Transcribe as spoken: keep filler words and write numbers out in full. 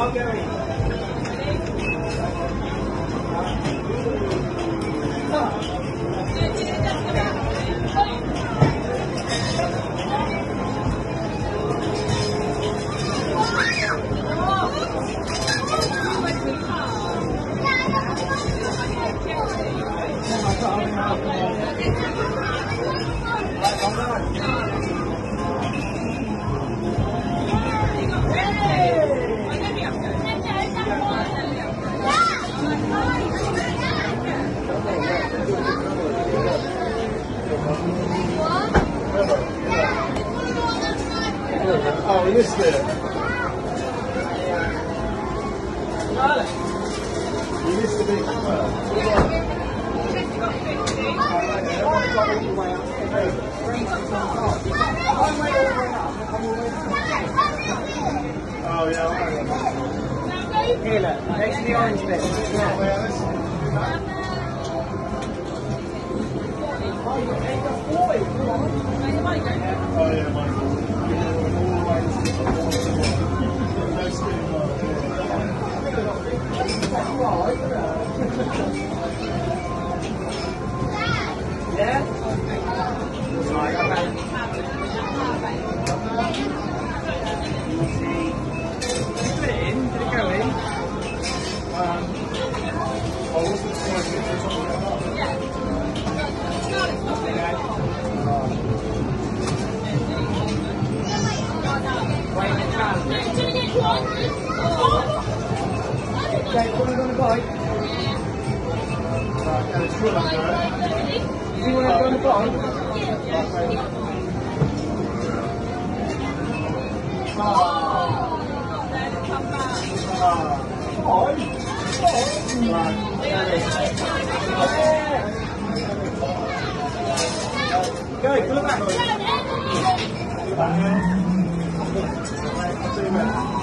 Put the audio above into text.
Oh, he missed it. You missed the big one. Oh, yeah. Here, look, next to the orange bit. Oh, yeah, Michael. Yeah? Right, okay. Put it in, did it go in? Um, oh, what's the size? Yeah. Wait, it's round. Okay, put it on the bike. Right, and it's full of go. Do you want to go on the bike? Ah. Go, pull it back. Pull it back.